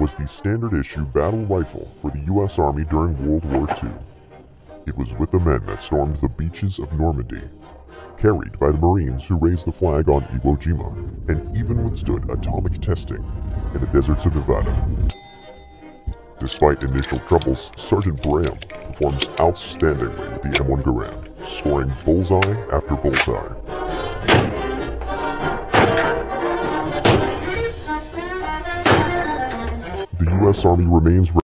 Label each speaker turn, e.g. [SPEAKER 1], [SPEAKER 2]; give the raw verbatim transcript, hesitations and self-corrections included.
[SPEAKER 1] was the standard issue battle rifle for the U S Army during World War Two. It was with the men that stormed the beaches of Normandy, carried by the Marines who raised the flag on Iwo Jima, and even withstood atomic testing in the deserts of Nevada. Despite initial troubles, Sergeant Graham performed outstandingly with the M one Garand, scoring bullseye after bullseye. The U S Army remains